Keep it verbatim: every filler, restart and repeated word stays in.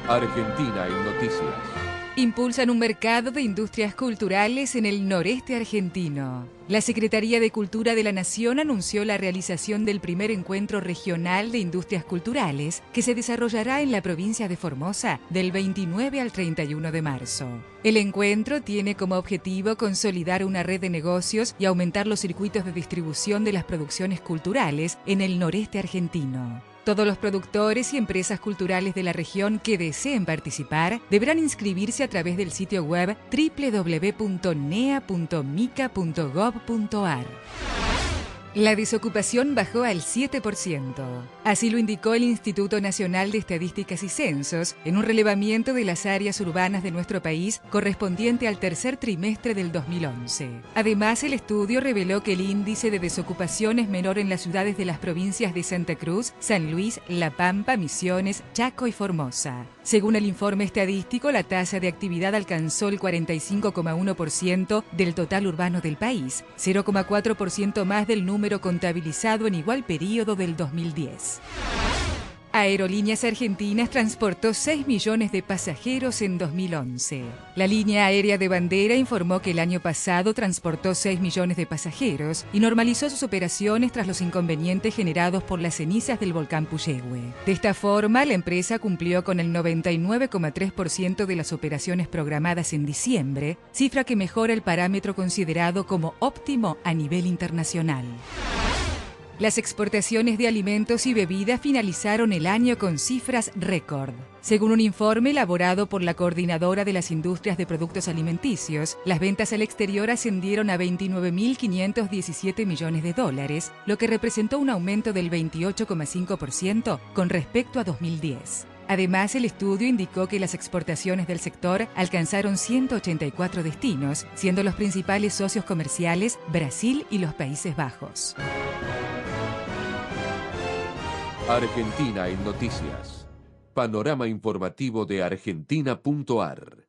Argentina en Noticias. Impulsan un mercado de industrias culturales en el noreste argentino. La Secretaría de Cultura de la Nación anunció la realización del primer encuentro regional de industrias culturales que se desarrollará en la provincia de Formosa del veintinueve al treinta y uno de marzo. El encuentro tiene como objetivo consolidar una red de negocios y aumentar los circuitos de distribución de las producciones culturales en el noreste argentino. Todos los productores y empresas culturales de la región que deseen participar deberán inscribirse a través del sitio web doble u doble u doble u punto nea punto mica punto gob punto ar. La desocupación bajó al siete por ciento. Así lo indicó el Instituto Nacional de Estadísticas y Censos en un relevamiento de las áreas urbanas de nuestro país correspondiente al tercer trimestre del dos mil once. Además, el estudio reveló que el índice de desocupación es menor en las ciudades de las provincias de Santa Cruz, San Luis, La Pampa, Misiones, Chaco y Formosa. Según el informe estadístico, la tasa de actividad alcanzó el cuarenta y cinco coma uno por ciento del total urbano del país, cero coma cuatro por ciento más del número contabilizado en igual periodo del dos mil diez. Aerolíneas Argentinas transportó seis millones de pasajeros en dos mil once. La línea aérea de bandera informó que el año pasado transportó seis millones de pasajeros y normalizó sus operaciones tras los inconvenientes generados por las cenizas del volcán Puyehue. De esta forma, la empresa cumplió con el noventa y nueve coma tres por ciento de las operaciones programadas en diciembre, cifra que mejora el parámetro considerado como óptimo a nivel internacional. Las exportaciones de alimentos y bebidas finalizaron el año con cifras récord. Según un informe elaborado por la Coordinadora de las Industrias de Productos Alimenticios, las ventas al exterior ascendieron a veintinueve mil quinientos diecisiete millones de dólares, lo que representó un aumento del veintiocho coma cinco por ciento con respecto a dos mil diez. Además, el estudio indicó que las exportaciones del sector alcanzaron ciento ochenta y cuatro destinos, siendo los principales socios comerciales Brasil y los Países Bajos. Argentina en Noticias. Panorama informativo de argentina punto ar.